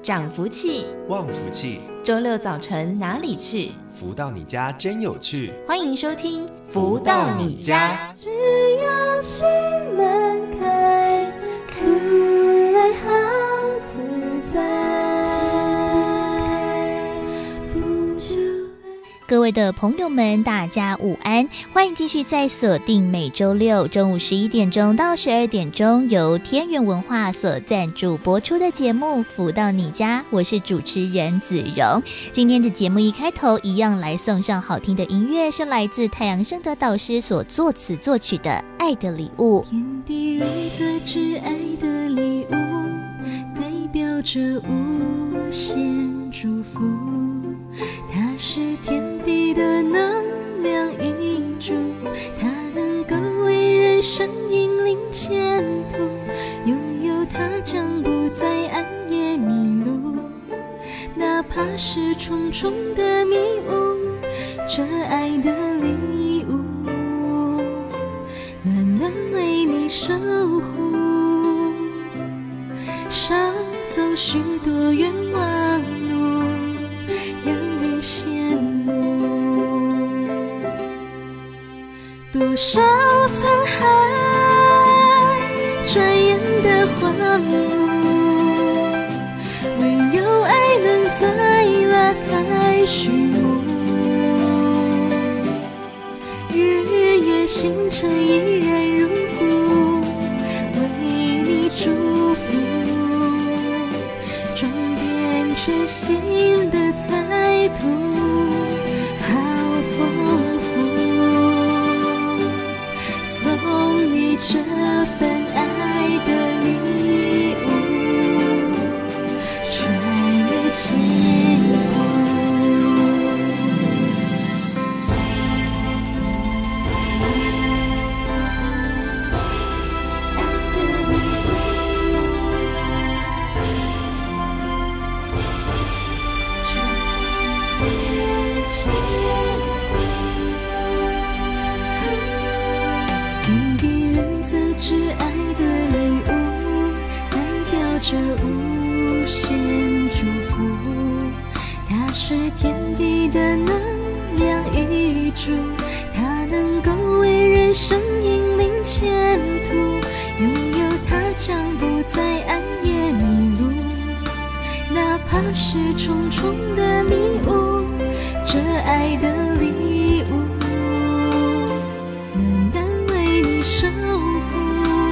长福气， 旺福气， 周六早晨哪里去？ 福到你家真有趣。 欢迎收听福到你家。 只要心门开，可爱好自在。 各位的朋友们，大家午安，欢迎继续在锁定每周六中午11点钟到12点钟由天元文化所赞助播出的节目福到你家，我是主持人子荣。今天的节目一开头一样来送上好听的音乐，是来自太阳圣德导师所作词作曲的《爱的礼物》。 天地人则知爱的礼物，代表着无限祝福，它是天地的能量一注，它能够为人生引领前途，拥有它将不再暗夜迷路，哪怕是重重的迷雾，这爱的礼物暖暖为你守护，少走许多冤枉路，让人羡慕。多少沧海，转眼的荒芜，唯有爱能再拉开序幕。日月星辰依然如故，为你祝福，装点全新的彩图，好丰富。送你这份爱的礼物，穿越千古。是爱的礼物，代表着无限祝福，它是天地的能量一注，它能够为人生引领前途，拥有它将不再暗夜迷路，哪怕是重重的迷雾，这爱的礼物暖暖为你守护，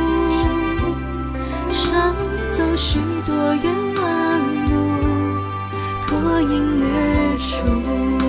少走许多冤枉路，脱颖而出。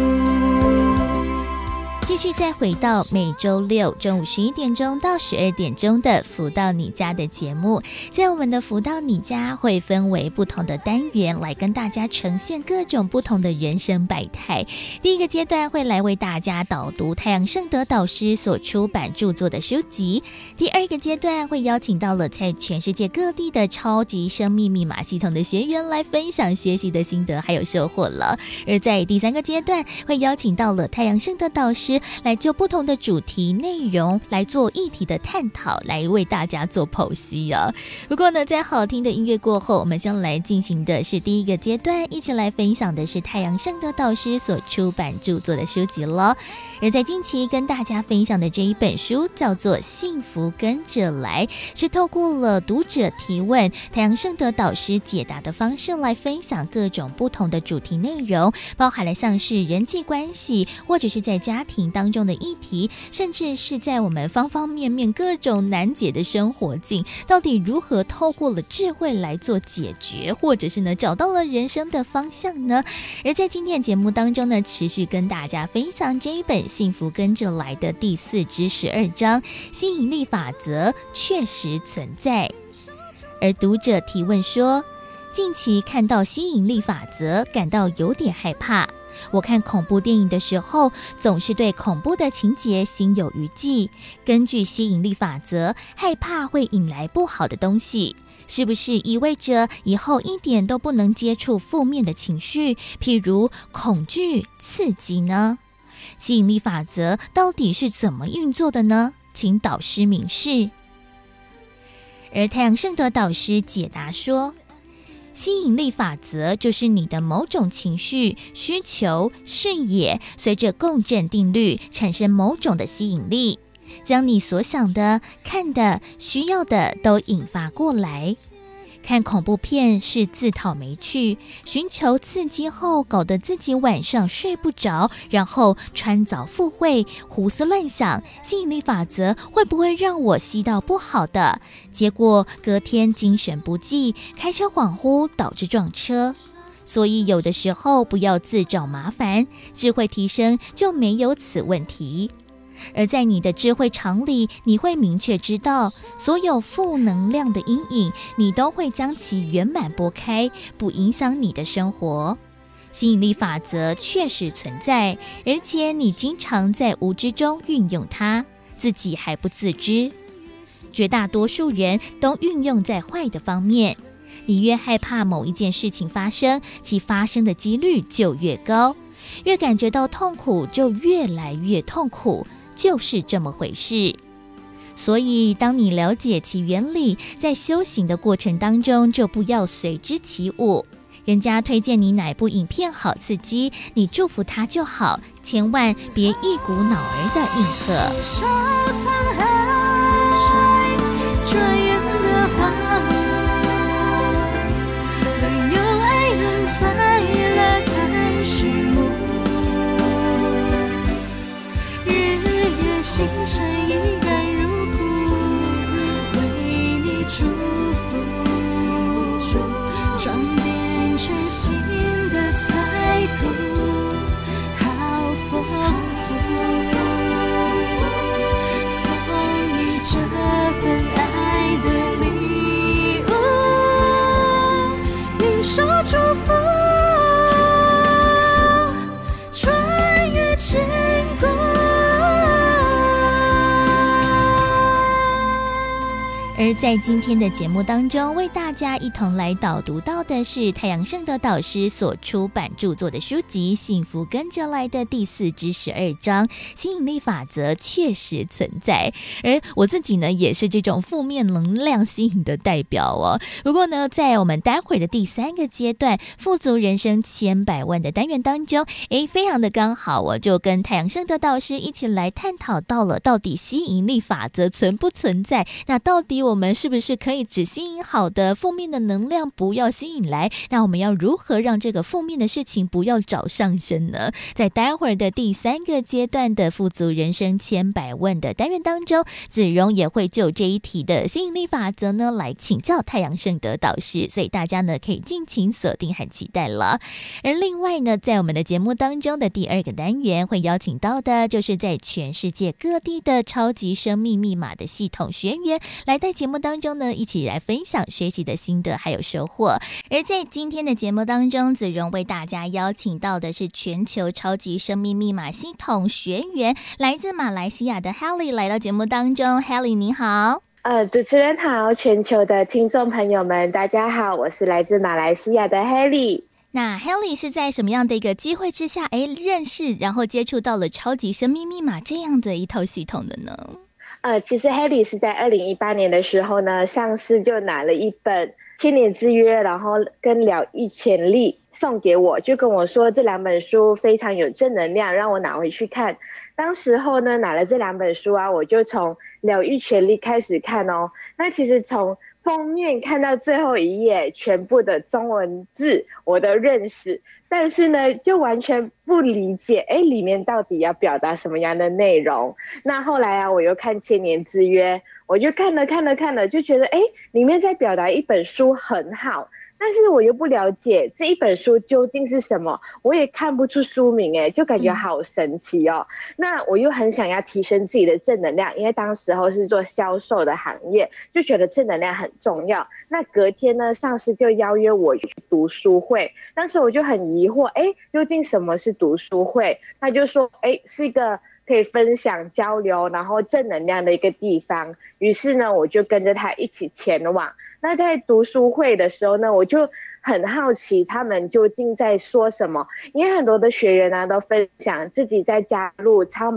继续再回到每周六中午11点钟到12点钟的福到你家的节目，在我们的福到你家会分为不同的单元来跟大家呈现各种不同的人生百态。第一个阶段会来为大家导读太阳圣德导师所出版著作的书籍，第二个阶段会邀请到了在全世界各地的超级生命密码系统的学员来分享学习的心得还有收获了。而在第三个阶段会邀请到了太阳圣德导师来就不同的主题内容来做议题的探讨，来为大家做剖析啊。不过呢，在好听的音乐过后，我们先来进行的是第一个阶段，一起来分享的是太阳圣德导师所出版著作的书籍了。而在近期跟大家分享的这一本书叫做《幸福跟着来》，是透过了读者提问，太阳圣德导师解答的方式来分享各种不同的主题内容，包含了像是人际关系，或者是在家庭当中的议题，甚至是在我们方方面面各种难解的生活境，到底如何透过了智慧来做解决，或者是呢找到了人生的方向呢？而在今天的节目当中呢，持续跟大家分享这一本《幸福跟着来》的第4至12章，吸引力法则确实存在。而读者提问说，近期看到吸引力法则感到有点害怕，我看恐怖电影的时候总是对恐怖的情节心有余悸，根据吸引力法则，害怕会引来不好的东西，是不是意味着以后一点都不能接触负面的情绪，譬如恐惧、刺激呢？吸引力法则到底是怎么运作的呢？请导师明示。而太阳圣德导师解答说， 吸引力法则就是你的某种情绪、需求、视野，随着共振定律产生某种的吸引力，将你所想的、看的、需要的都引发过来。看恐怖片是自讨没趣，寻求刺激后搞得自己晚上睡不着，然后穿凿附会，胡思乱想，吸引力法则会不会让我吸到不好的？结果隔天精神不济，开车恍惚导致撞车。所以有的时候不要自找麻烦，智慧提升就没有此问题。而在你的智慧场里，你会明确知道，所有负能量的阴影，你都会将其圆满拨开，不影响你的生活。吸引力法则确实存在，而且你经常在无知中运用它，自己还不自知。绝大多数人都运用在坏的方面。你越害怕某一件事情发生，其发生的几率就越高，越感觉到痛苦就越来越痛苦，就是这么回事。所以当你了解其原理，在修行的过程当中就不要随之起舞。人家推荐你哪部影片好刺激，你祝福他就好，千万别一股脑儿的应和。 转眼的花，没有爱人再来看序幕，日月星辰依然如故，为你祝福，装点全新的彩图，好丰富，送你这份爱的礼物，领受祝福，穿越千古。 而在今天的节目当中，为大家一同来导读到的是太阳圣德导师所出版著作的书籍《幸福跟着来的》第4至12章，吸引力法则确实存在。而我自己呢，也是这种负面能量吸引的代表哦。不过呢，在我们待会儿的第3个阶段，富足人生千百万的单元当中，非常的刚好，我就跟太阳圣德导师一起来探讨到了，到底吸引力法则存不存在？那到底我们是不是可以只吸引好的，负面的能量不要吸引来？那我们要如何让这个负面的事情不要找上身呢？在待会儿的第3个阶段的富足人生千百万的单元当中，子荣也会就这一题的吸引力法则呢来请教太阳圣德导师，所以大家呢可以尽情锁定和期待了。而另外呢，在我们的节目当中的第2个单元会邀请到的就是在全世界各地的超级生命密码的系统学员来在节目当中呢一起来分享学习的心得还有收获。而在今天的节目当中，子荣为大家邀请到的是全球超级生命密码系统学员，来自马来西亚的 Helly 来到节目当中。 Helly 你好。 主持人好，全球的听众朋友们大家好，我是来自马来西亚的 Helly。 那 Helly 是在什么样的一个机会之下认识然后接触到了超级生命密码这样的一套系统的呢？ 其实 Helly 是在2018年的时候呢，上市就拿了一本千年之约，然后跟疗愈潜力送给我，就跟我说这2本书非常有正能量，让我拿回去看。当时候呢，拿了这2本书啊，我就从疗愈潜力开始看哦。那其实从封面看到最后一页，全部的中文字我都认识，但是呢，就完全不理解，里面到底要表达什么样的内容。那后来啊，我又看千年之约，我就看了，就觉得里面在表达一本书很好，但是我又不了解这一本书究竟是什么，我也看不出书名，就感觉好神奇哦。那我又很想要提升自己的正能量，因为当时候是做销售的行业，就觉得正能量很重要。那隔天呢，上司就邀约我去读书会，当时我就很疑惑，究竟什么是读书会？他就说，是一个可以分享交流然后正能量的一个地方。于是呢，我就跟着他一起前往。那在读书会的时候呢，我就很好奇他们究竟在说什么，因为很多的学员呢都分享自己在加入超马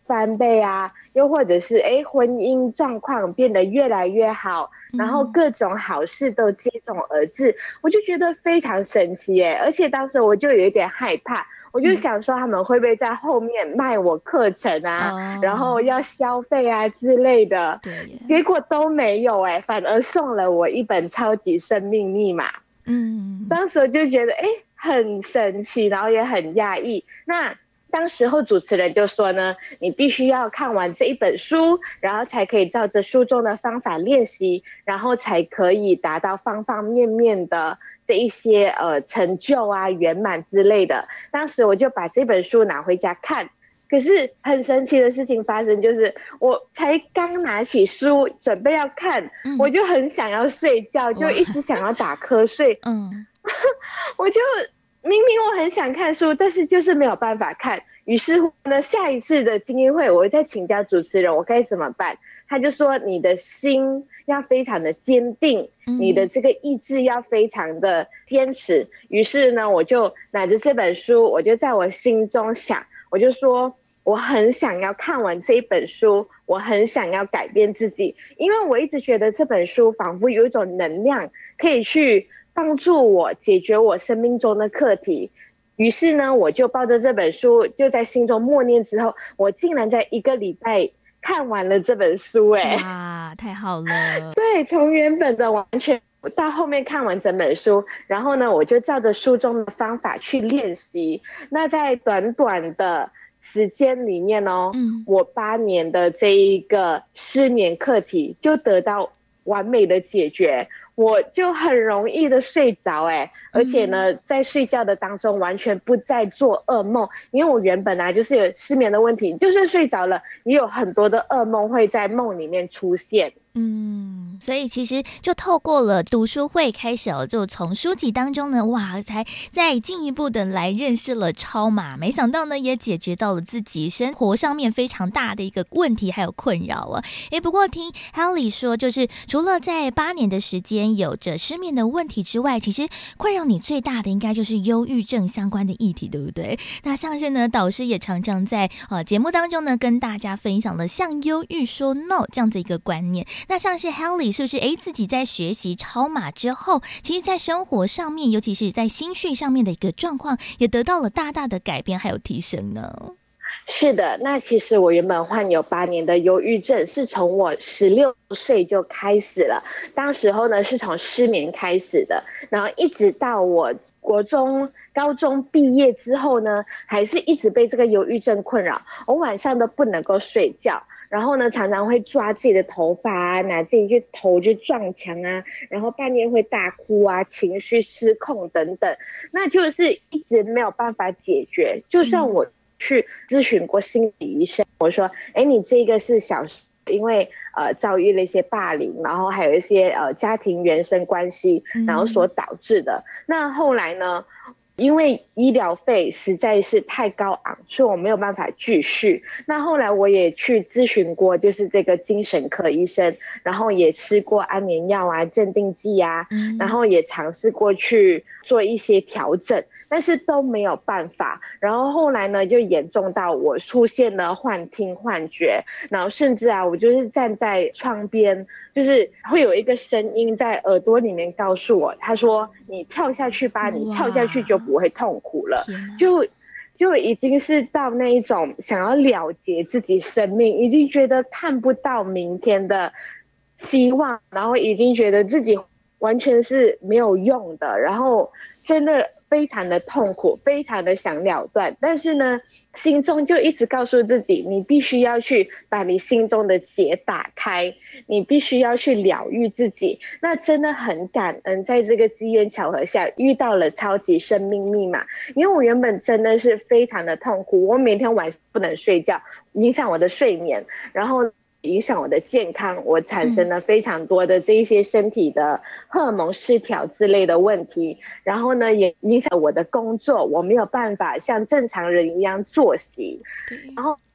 翻倍啊，又或者是婚姻状况变得越来越好，然后各种好事都接踵而至，我就觉得非常神奇耶。而且当时我就有一点害怕，我就想说他们会不会在后面卖我课程啊，然后要消费啊之类的，结果都没有反而送了我一本超级生命密码。当时我就觉得很神奇，然后也很讶异。那当时候主持人就说呢，你必须要看完这一本书，然后才可以照着书中的方法练习，然后才可以达到方方面面的这一些成就啊、圆满之类的。当时我就把这本书拿回家看，可是很神奇的事情发生，就是我才刚拿起书准备要看，我就很想要睡觉，就一直想要打瞌睡。我就明明我很想看书，但是就是没有办法看。于是乎呢，下一次的精英会我再请教主持人我该怎么办。他就说你的心要非常的坚定，你的这个意志要非常的坚持。于是呢，我就拿着这本书，我就在我心中想，我就说我很想要看完这一本书，我很想要改变自己，因为我一直觉得这本书仿佛有一种能量可以去帮助我解决我生命中的课题。于是呢，我就抱着这本书，就在心中默念之后，我竟然在1个礼拜看完了这本书。 哇，太好了。 对，从原本的完全到后面看完整本书，然后呢，我就照着书中的方法去练习。那在短短的时间里面我8年的这一个失眠课题就得到完美的解决，我就很容易的睡着而且呢在睡觉的当中完全不再做噩梦，因为我原本就是有失眠的问题，就算睡着了也有很多的噩梦会在梦里面出现。 所以其实就透过了读书会开始就从书籍当中呢，哇，才再进一步的来认识了超马，没想到呢也解决到了自己生活上面非常大的一个问题还有困扰不过听 Helly 说，就是除了在8年的时间有着失眠的问题之外，其实困扰你最大的应该就是忧郁症相关的议题，对不对？那像是呢导师也常常在节目当中呢跟大家分享了向忧郁说 no 这样子一个观念。那像是 Helly 是不是自己在学习超马之后，其实在生活上面，尤其是在心绪上面的一个状况也得到了大大的改变还有提升呢？ 是的，那其实我原本患有8年的忧郁症，是从我16岁就开始了。当时候呢是从失眠开始的，然后一直到我国中、高中毕业之后呢，还是一直被这个忧郁症困扰。我晚上都不能够睡觉，然后呢常常会抓自己的头发啊，拿自己头去撞墙啊，然后半夜会大哭啊，情绪失控等等，那就是一直没有办法解决。就算我去咨询过心理医生，我说你这个是小时候因为遭遇了一些霸凌，然后还有一些家庭原生关系然后所导致的。那后来呢，因为医疗费实在是太高昂，所以我没有办法继续。那后来我也去咨询过就是这个精神科医生，然后也吃过安眠药啊、镇定剂啊，然后也尝试过去做一些调整，但是都没有办法。然后后来呢就严重到我出现了幻听幻觉，然后甚至我就是站在窗边，就是会有一个声音在耳朵里面告诉我，他说你跳下去吧，你跳下去就不会痛苦了。就已经是到那一种想要了结自己生命，已经觉得看不到明天的希望，然后已经觉得自己完全是没有用的，然后真的非常的痛苦，非常的想了断。但是呢心中就一直告诉自己，你必须要去把你心中的结打开，你必须要去疗愈自己。那真的很感恩在这个机缘巧合下遇到了超级生命密码，因为我原本真的是非常的痛苦，我每天晚上不能睡觉，影响我的睡眠，然后影响我的健康，我产生了非常多的这一些身体的荷尔蒙失调之类的问题，然后呢也影响我的工作，我没有办法像正常人一样作息，然后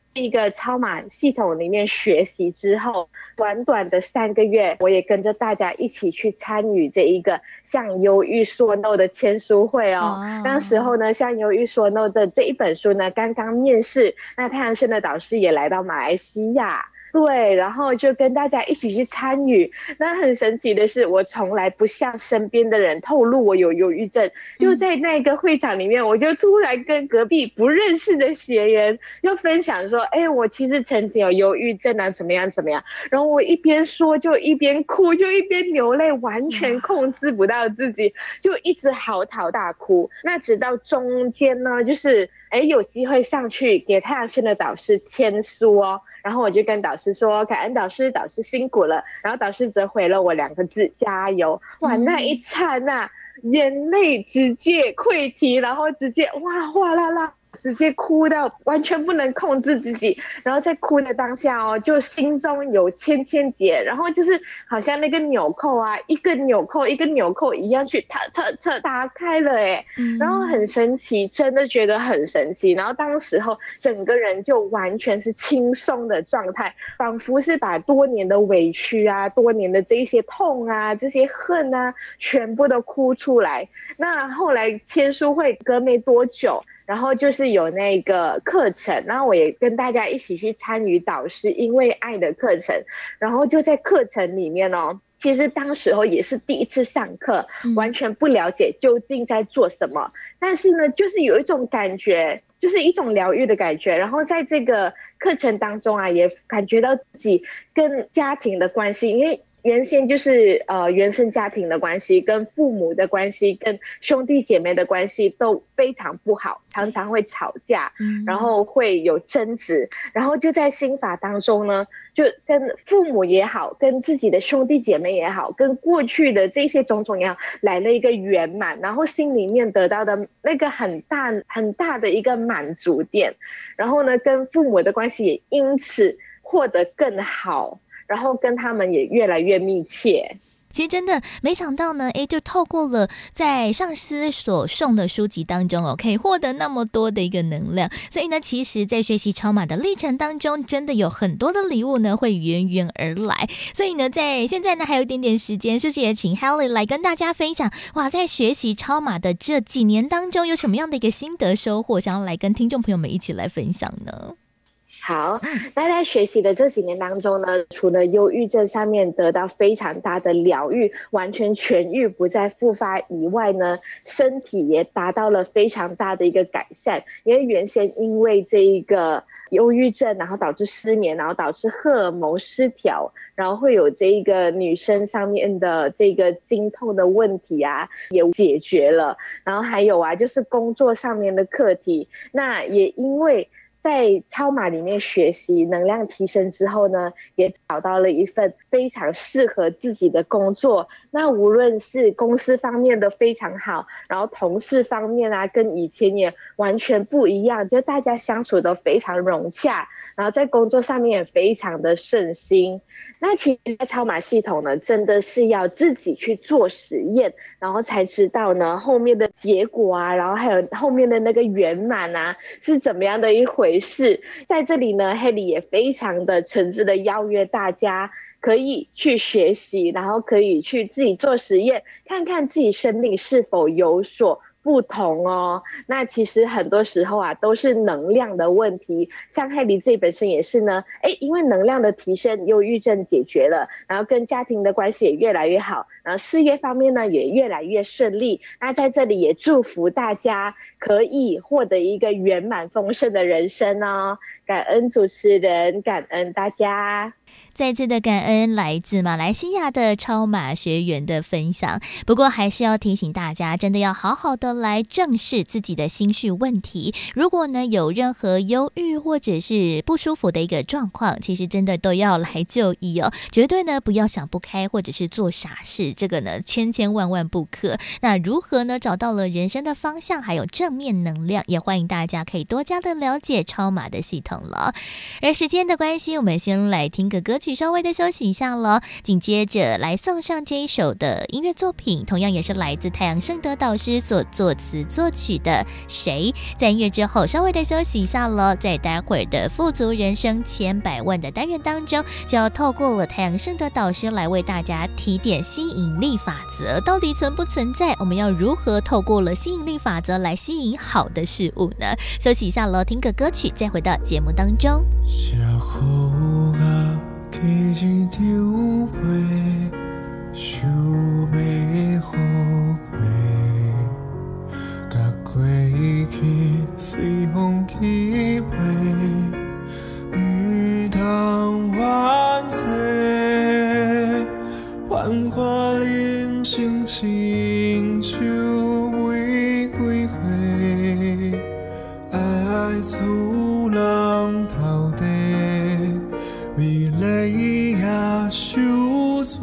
一个超码系统里面学习之后，短短的3个月，我也跟着大家一起去参与这一个向忧郁说 no 的签书会当时候呢，向忧郁说 no 的这一本书呢刚刚面世，那太阳升的导师也来到马来西亚，对，然后就跟大家一起去参与。那很神奇的是，我从来不向身边的人透露我有忧郁症，就在那个会场里面，我就突然跟隔壁不认识的学员就分享说，我其实曾经有忧郁症啊，怎么样怎么样。然后我一边说就一边哭，就一边流泪，完全控制不到自己，就一直嚎啕大哭。那直到中间呢，就是有机会上去给太阳升的导师签书然后我就跟导师说，感恩导师，导师辛苦了。然后导师则回了我2个字，加油。哇，那一刹那眼泪直接溃堤，然后直接哗啦啦，直接哭到完全不能控制自己。然后在哭的当下就心中有千结，然后就是好像那个纽扣啊，一个纽扣一个纽扣一样去打开了然后很神奇，真的觉得很神奇。然后当时候整个人就完全是轻松的状态，仿佛是把多年的委屈啊，多年的这些痛啊，这些恨啊，全部都哭出来。那后来签书会隔没多久，然后就是有那个课程，然后我也跟大家一起去参与导师因为爱的课程。然后就在课程里面其实当时候也是第一次上课，完全不了解究竟在做什么，但是呢就是有一种感觉，就是一种疗愈的感觉。然后在这个课程当中啊，也感觉到自己跟家庭的关系，因为原先就是原生家庭的关系，跟父母的关系，跟兄弟姐妹的关系都非常不好，常常会吵架，然后会有争执。然后就在心法当中呢，就跟父母也好，跟自己的兄弟姐妹也好，跟过去的这些种种也好，来了一个圆满，然后心里面得到的那个很大的一个满足点。然后呢，跟父母的关系也因此获得更好，然后跟他们也越来越密切。 其实真的没想到呢，就透过了在上师所送的书籍当中可以获得那么多的一个能量。所以呢，其实在学习超码的历程当中，真的有很多的礼物呢会源而来。所以呢，在现在呢还有一点点时间，是不是也请 Helly 来跟大家分享，在学习超码的这几年当中有什么样的一个心得收获，想要来跟听众朋友们一起来分享呢？ 好，那在学习的这几年当中呢，除了忧郁症上面得到非常大的疗愈，完全痊愈不再复发以外呢，身体也达到了非常大的一个改善。因为原先因为这一个忧郁症，然后导致失眠，然后导致荷尔蒙失调，然后会有这一个女生上面的这个经痛的问题啊，也解决了。然后还有啊，就是工作上面的课题，那也因为在超码里面学习能量提升之后呢，也找到了一份非常适合自己的工作。那无论是公司方面的非常好，然后同事方面啊，跟以前也完全不一样，就大家相处都非常融洽，然后在工作上面也非常的顺心。那其实在超码系统呢，真的是要自己去做实验，然后才知道呢后面的结果啊，然后还有后面的那个圆满啊是怎么样的一回事。在这里呢，Helly也非常的诚挚的邀约大家可以去学习，然后可以去自己做实验，看看自己生命是否有所不同那其实很多时候啊都是能量的问题。像Helly这本身也是呢，因为能量的提升，忧郁症解决了，然后跟家庭的关系也越来越好，然后事业方面呢也越来越顺利。那在这里也祝福大家可以获得一个圆满丰盛的人生感恩主持人，感恩大家。 再次的感恩来自马来西亚的超码学员的分享。不过还是要提醒大家，真的要好好的来正视自己的心绪问题。如果呢有任何忧郁或者是不舒服的一个状况，其实真的都要来就医绝对呢不要想不开或者是做傻事，这个呢千万不可。那如何呢找到了人生的方向还有正面能量，也欢迎大家可以多加的了解超码的系统了。而时间的关系，我们先来听个个歌曲，稍微的休息一下咯。紧接着来送上这一首的音乐作品，同样也是来自太阳圣德导师所作词作曲的谁。在音乐之后稍微的休息一下咯，在待会儿的富足人生千百万的单元当中，就要透过了太阳圣德导师来为大家提点吸引力法则到底存不存在，我们要如何透过了吸引力法则来吸引好的事物呢？休息一下咯，听个歌曲再回到节目当中。 社雨啊，其实就袂想要好过，甲过去随风去飞，通怨嗟，幻化人生亲像玫瑰花，爱自人头地，美丽也受罪，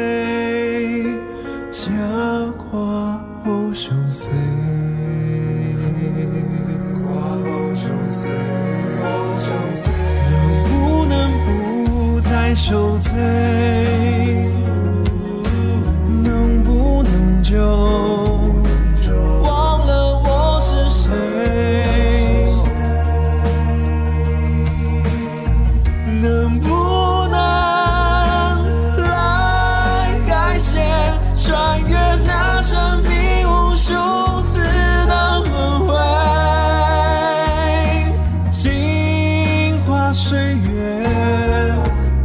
才看好相识。能不能不再受罪？能不能就忘了我是谁？能不能来改写，穿越那生命无数次的轮回，镜花水月，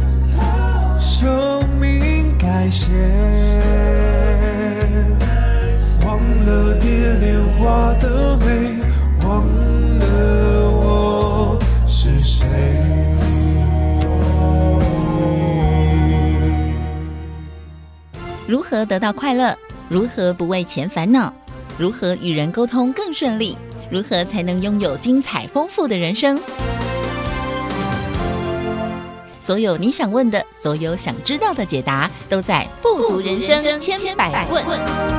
生命改写，忘了蝶恋花的美，忘了我是谁。 如何得到快乐？如何不为钱烦恼？如何与人沟通更顺利？如何才能拥有精彩丰富的人生？所有你想问的，所有想知道的解答，都在富足人生千百问。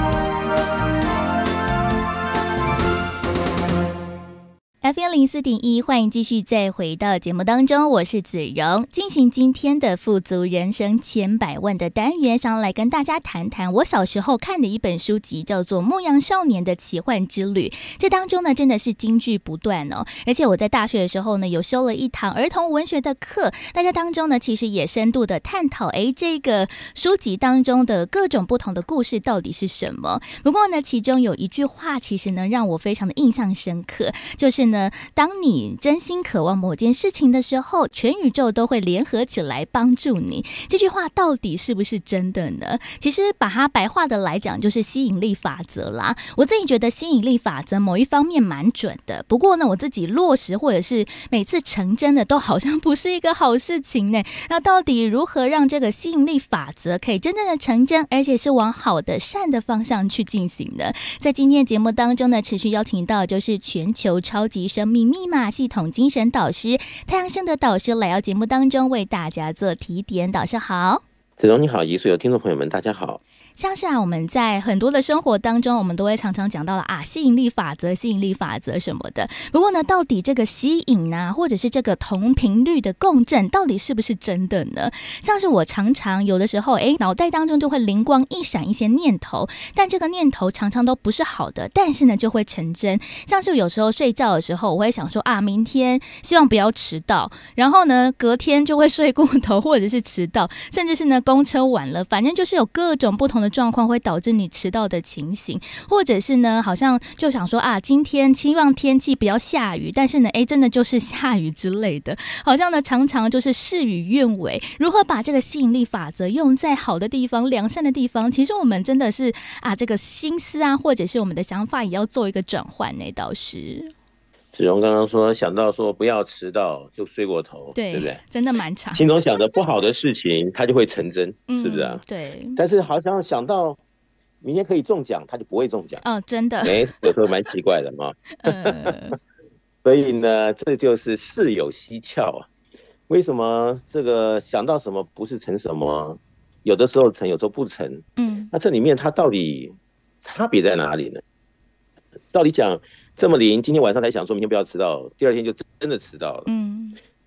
FM04.1，欢迎继续再回到节目当中，我是子荣，进行今天的富足人生千百万的单元，想要来跟大家谈谈我小时候看的一本书籍，叫做《牧羊少年的奇幻之旅》。这当中呢，真的是金句不断哦。而且我在大学的时候呢，有修了一堂儿童文学的课，大家当中呢，其实也深度的探讨，这个书籍当中的各种不同的故事到底是什么。不过呢，其中有一句话，其实呢，让我非常的印象深刻，就是呢，当你真心渴望某件事情的时候，全宇宙都会联合起来帮助你。这句话到底是不是真的呢？其实把它白话的来讲，就是吸引力法则啦。我自己觉得吸引力法则某一方面蛮准的，不过呢，我自己落实或者是每次成真的都好像不是一个好事情呢。那到底如何让这个吸引力法则可以真正的成真，而且是往好的善的方向去进行呢？在今天的节目当中呢，持续邀请到就是全球超级生命密码系统精神导师太阳圣德导师来到节目当中为大家做提点。导师好。 子荣你好，以及所有听众朋友们大家好。 像是我们在很多的生活当中，我们都会常常讲到了吸引力法则、吸引力法则什么的。不过呢，到底这个吸引啊，或者是这个同频率的共振，到底是不是真的呢？像是我常常有的时候，脑袋当中就会灵光一闪一些念头，但这个念头常常都不是好的，但是呢就会成真。像是有时候睡觉的时候，我会想说明天希望不要迟到，然后呢隔天就会睡过头，或者是迟到，甚至是呢公车晚了，反正就是有各种不同的状况会导致你迟到的情形，或者是呢好像就想说今天期望天气不要下雨，但是呢真的就是下雨之类的，好像呢常常就是事与愿违。如何把这个吸引力法则用在好的地方、良善的地方，其实我们真的是这个心思或者是我们的想法也要做一个转换呢。导师子荣刚刚说想到说不要迟到就睡过头， 对不对？ 真的蛮长， 心中想着不好的事情它就会成真，是不是啊？ 对。 但是好像想到明天可以中奖，它就不会中奖真的有时候蛮奇怪的嘛。所以呢这就是事有蹊跷为什么这个想到什么不是成什么，有的时候成有时候不成，那这里面它到底差别在哪里呢？到底讲这么灵，今天晚上才想说明天不要迟到，第二天就真的迟到了。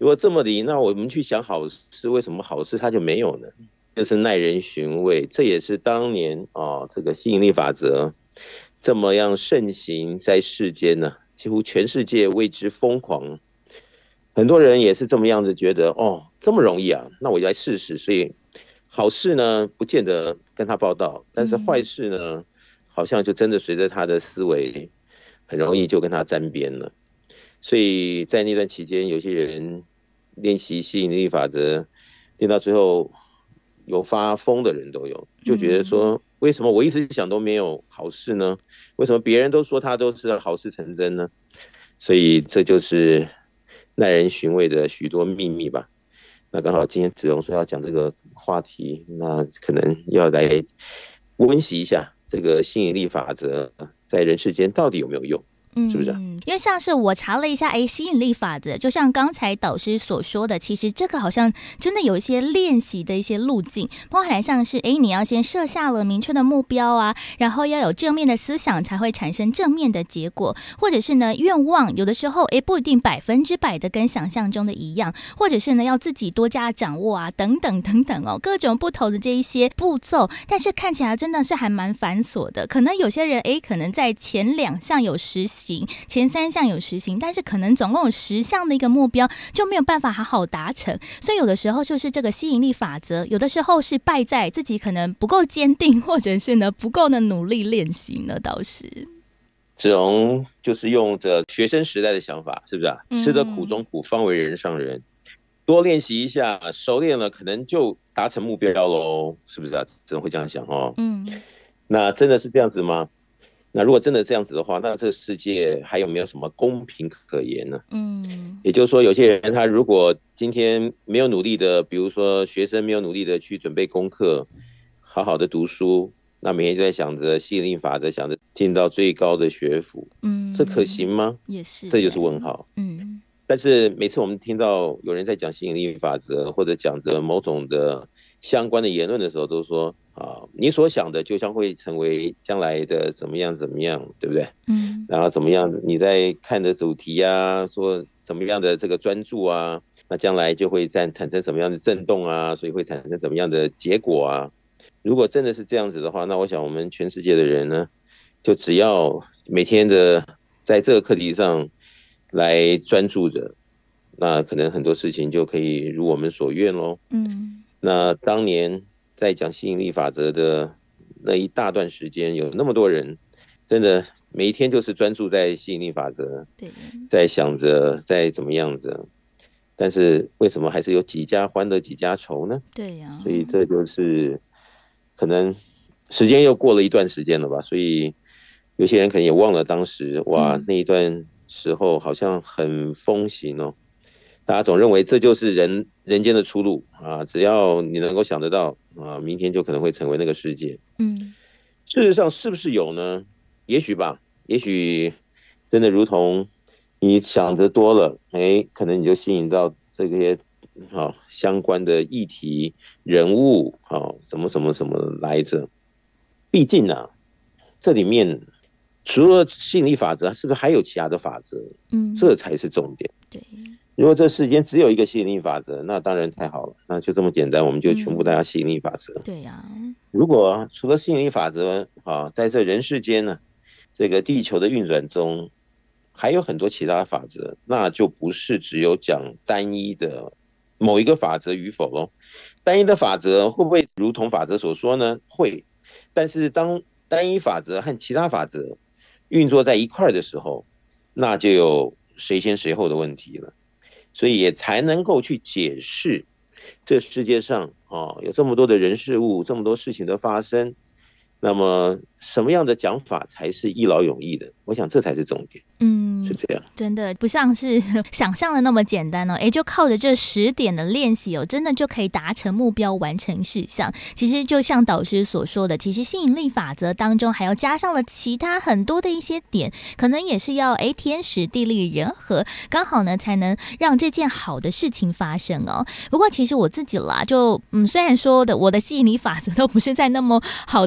如果这么理，那我们去想好事，为什么好事它就没有呢？就是耐人寻味，这也是当年这个吸引力法则这么样盛行在世间呢，几乎全世界为之疯狂。很多人也是这么样子觉得，这么容易啊，那我就来试试。所以好事呢，不见得跟他报道，但是坏事呢，好像就真的随着他的思维，很容易就跟他沾边了。所以在那段期间，有些人练习吸引力法则，练到最后有发疯的人都有，就觉得说，为什么我一直想都没有好事呢？为什么别人都说他都是好事成真呢？所以这就是耐人寻味的许多秘密吧。那刚好今天子荣说要讲这个话题，那可能要来温习一下这个吸引力法则在人世间到底有没有用。是不是？ 因为像是我查了一下，吸引力法则，就像刚才导师所说的，其实这个好像真的有一些练习的一些路径，包含像是你要先设下了明确的目标啊，然后要有正面的思想才会产生正面的结果，或者是呢愿望有的时候不一定100%的跟想象中的一样，或者是呢要自己多加掌握啊，等等等等各种不同的这一些步骤，但是看起来真的是还蛮繁琐的。可能有些人可能在前2项有实行，前3项有实行，但是可能总共有10项的一个目标就没有办法好好达成。所以有的时候就是这个吸引力法则，有的时候是败在自己可能不够坚定，或者是呢不够的努力练习呢。倒是子荣就是用着学生时代的想法，是不是啊？吃得苦中苦，方为人上人。多练习一下，熟练了，可能就达成目标喽，是不是啊？子荣会这样想那真的是这样子吗？那如果真的这样子的话，那这个世界还有没有什么公平可言呢？也就是说，有些人他如果今天没有努力的，比如说学生没有努力的去准备功课，好好的读书，那每天就在想着吸引力法则，想着进到最高的学府，这可行吗？ 也是， 这就是问号。但是每次我们听到有人在讲吸引力法则，或者讲着某种的相关的言论的时候，都说你所想的就将会成为将来的怎么样怎么样，对不对？然后怎么样你在看的主题啊，说怎么样的这个专注啊，那将来就会产生什么样的震动啊，所以会产生什么样的结果啊。如果真的是这样子的话，那我想我们全世界的人呢，就只要每天的在这个课题上来专注着，那可能很多事情就可以如我们所愿咯。那当年在讲吸引力法则的那一大段时间，有那么多人真的每一天就是专注在吸引力法则，在想着在怎么样子，但是为什么还是有几家欢乐几家愁呢？ 对呀， 所以这就是可能时间又过了一段时间了吧，所以有些人可能也忘了当时那一段时候好像很风行哦。大家总认为这就是人间的出路啊，只要你能够想得到啊，明天就可能会成为那个世界。事实上是不是有呢？也许吧，也许真的如同你想得多了，可能你就吸引到这些相关的议题、人物什么什么什么来着。毕竟啊，这里面除了吸引力法则，是不是还有其他的法则？这才是重点。 对。 如果这世间只有一个吸引力法则，那当然太好了，那就这么简单，我们就全部大家吸引力法则。 对呀。 如果除了吸引力法则在这人世间呢，这个地球的运转中还有很多其他法则，那就不是只有讲单一的某一个法则与否咯。单一的法则会不会如同法则所说呢？会。但是当单一法则和其他法则运作在一块的时候，那就有谁先谁后的问题了。所以也才能够去解释这世界上有这么多的人事物，这么多事情的发生，那么什么样的讲法才是一劳永逸的？我想这才是重点。是这样， 真的不像是想象的那么简单就靠着这10点的练习真的就可以达成目标，完成事项。其实就像导师所说的，其实吸引力法则当中还要加上了其他很多的一些点，可能也是要天时地利人和，刚好呢才能让这件好的事情发生不过其实我自己啦，就虽然说的我的吸引力法则都不是在那么好的一个面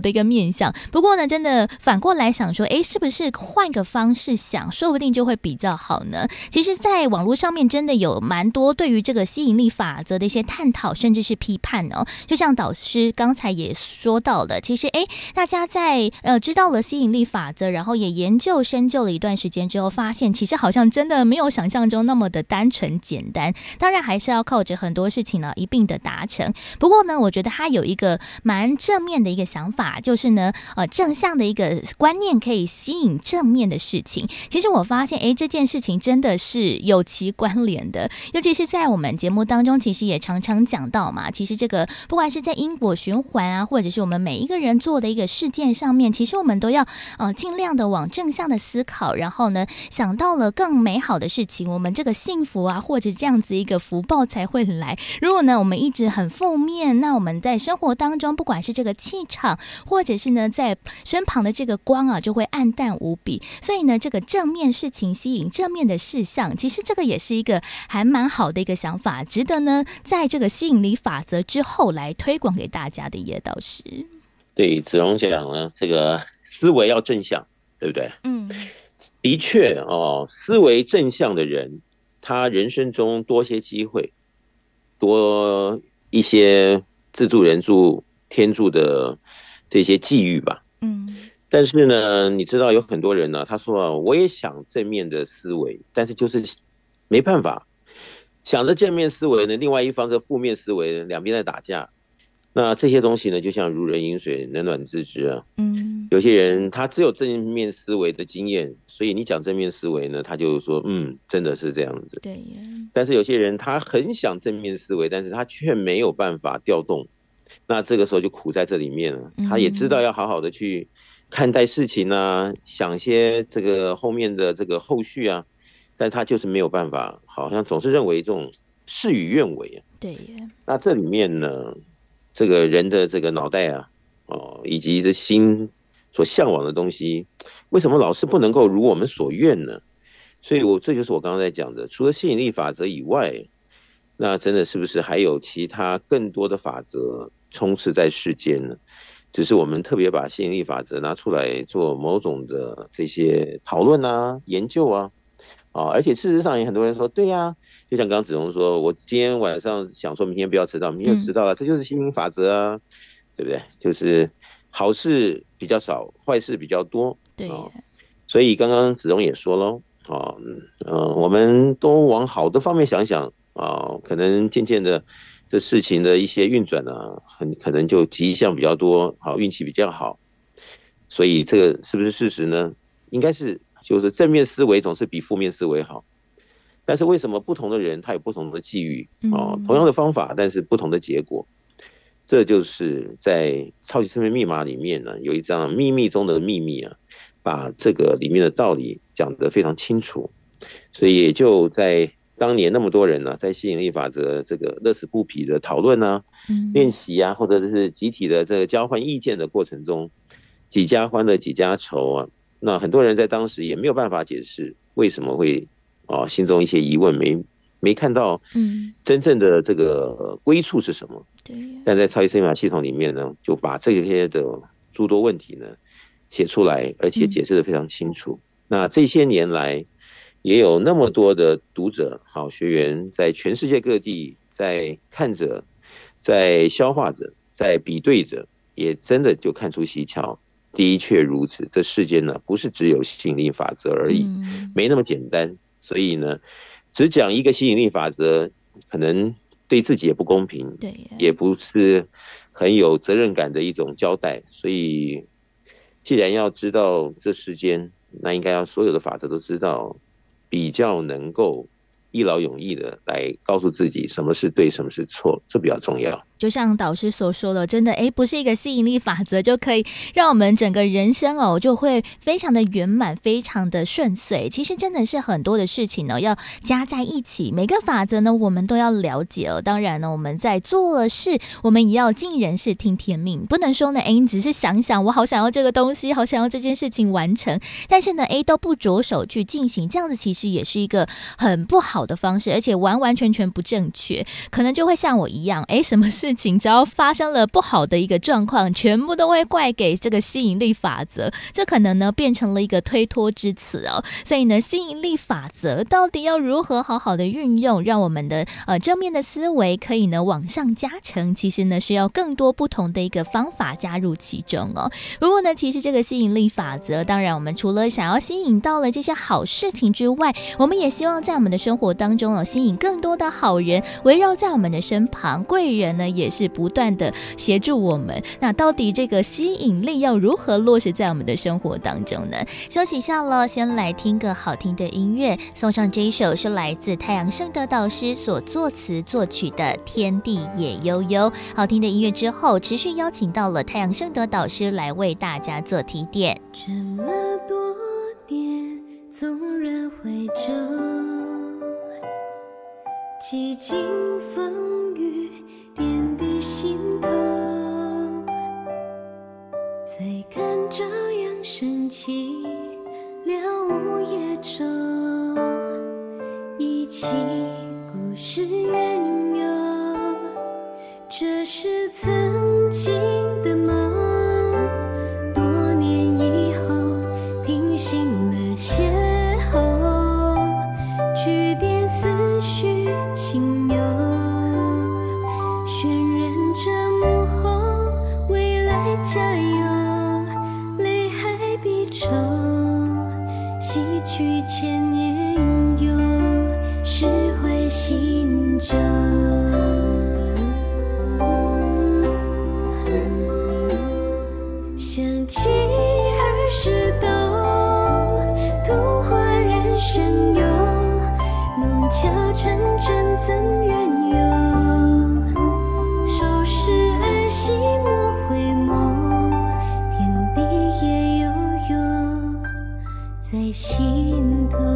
面向。不过呢，真的反过来想说，是不是换个方式想，说不定就会比较好呢？其实在网络上面真的有蛮多对于这个吸引力法则的一些探讨，甚至是批判哦。就像导师刚才也说到了，其实大家在知道了吸引力法则，然后也研究深究了一段时间之后，发现其实好像真的没有想象中那么的单纯简单，当然还是要靠着很多事情呢一并的达成。不过呢，我觉得他有一个蛮正面的一个想法，就是呢正向的一个观念可以吸引正面的事情。其实我发现这件事情真的是有其关联的，尤其是在我们节目当中其实也常常讲到嘛，其实这个不管是在因果循环啊，或者是我们每一个人做的一个事件上面，其实我们都要尽量的往正向的思考，然后呢想到了更美好的事情，我们这个幸福啊或者这样子一个福报才会来。如果呢我们一直很负面，那我们在生活当中不管是这个气场，或者是呢在身旁的这个光啊就会暗淡无比。所以呢这个正面事情吸引正面的事项，其实这个也是一个还蛮好的一个想法，值得呢在这个吸引力法则之后来推广给大家的叶导师。 对，子荣讲呢，这个思维要正向，对不对？的确思维正向的人，他人生中多些机会，多一些自助人助天助的这些际遇吧。但是呢，你知道有很多人呢，他说我也想正面的思维，但是就是没办法，想着正面思维呢，另外一方的负面思维，两边在打架。那这些东西呢，就像如人饮水，冷暖自知啊。有些人他只有正面思维的经验，所以你讲正面思维呢，他就说真的是这样子。 对。 但是有些人他很想正面思维，但是他却没有办法调动，那这个时候就苦在这里面了。他也知道要好好的去看待事情啊，想些这个后面的这个后续啊，但他就是没有办法，好像总是认为这种事与愿违啊。 对。 那这里面呢，这个人的这个脑袋啊，以及这心所向往的东西，为什么老是不能够如我们所愿呢？所以这就是我刚刚在讲的，除了吸引力法则以外，那真的是不是还有其他更多的法则充斥在世间呢？只是我们特别把吸引力法则拿出来做某种的这些讨论啊、研究啊，而且事实上也很多人说，对呀，就像刚刚子荣说，我今天晚上想说明天不要迟到，明天就迟到了，这就是吸引力法则啊，对不对？就是好事比较少，坏事比较多。 对。 所以刚刚子荣也说咯，我们都往好的方面想想可能渐渐的这事情的一些运转呢，很可能就吉祥比较多，运气比较好。所以这个是不是事实呢？应该是，就是正面思维总是比负面思维好。但是为什么不同的人他有不同的际遇同样的方法，但是不同的结果？这就是在超级生命密码里面呢，有一张秘密中的秘密啊，把这个里面的道理讲得非常清楚。所以也就在当年那么多人呢，在吸引力法则这个乐此不疲的讨论啊、练习啊，或者是集体的这个交换意见的过程中，几家欢乐几家愁啊。那很多人在当时也没有办法解释为什么会心中一些疑问，没看到真正的这个归处是什么。但在超级生命密码系统里面呢，就把这些的诸多问题呢写出来，而且解释得非常清楚。那这些年来也有那么多的读者学员在全世界各地在看着，在消化着，在比对着，也真的就看出蹊跷。的确如此，这世间呢不是只有吸引力法则而已，没那么简单。所以呢，只讲一个吸引力法则，可能对自己也不公平，也不是很有责任感的一种交代。所以既然要知道这世间，那应该要所有的法则都知道，比较能够一劳永逸的来告诉自己什么是对，什么是错，这比较重要。 就像导师所说的，真的不是一个吸引力法则就可以让我们整个人生就会非常的圆满，非常的顺遂。其实真的是很多的事情呢要加在一起，每个法则呢我们都要了解当然呢，我们在做了事，我们也要尽人事听天命，不能说呢你只是想想我好想要这个东西，好想要这件事情完成，但是呢都不着手去进行，这样子其实也是一个很不好的方式，而且完完全全不正确，可能就会像我一样什么事事情只要发生了不好的一个状况，全部都会怪给这个吸引力法则，这可能呢变成了一个推脱之词哦。所以呢，吸引力法则到底要如何好好的运用，让我们的正面的思维可以呢往上加成，其实呢需要更多不同的一个方法加入其中哦。不过呢，其实这个吸引力法则，当然我们除了想要吸引到了这些好事情之外，我们也希望在我们的生活当中吸引更多的好人围绕在我们的身旁，贵人呢也是不断的协助我们。那到底这个吸引力要如何落实在我们的生活当中呢？休息一下了，先来听个好听的音乐，送上这一首是来自太阳圣德导师所作词作曲的《天地也悠悠》。好听的音乐之后，持续邀请到了太阳圣德导师来为大家做提点。 这么多年，纵然回首，几经风雨，点滴心头，再看朝阳升起了午夜中，忆起故事缘由，这是曾经的梦，多年以后平息了邂逅，据点思绪情由，渲染着幕后未来加油，泪海比愁，洗去千年忧，释怀心中。想起儿时豆，图画染生忧，弄巧成真怎缘由，收拾儿戏莫回眸，天地也悠悠在心头。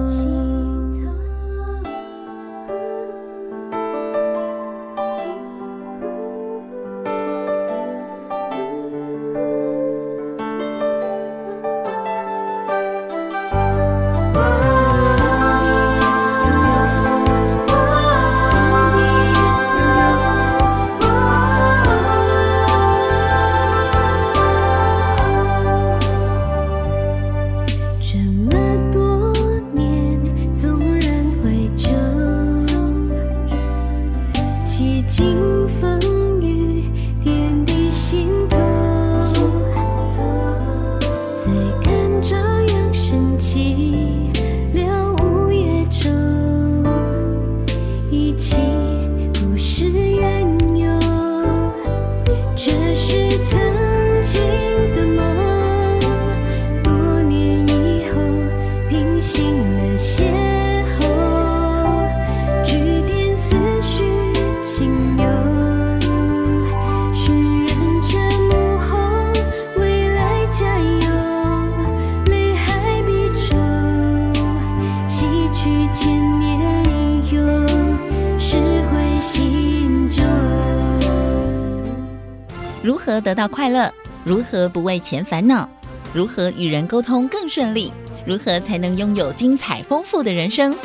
如何得到快乐？如何不为钱烦恼？如何与人沟通更顺利？如何才能拥有精彩丰富的人生？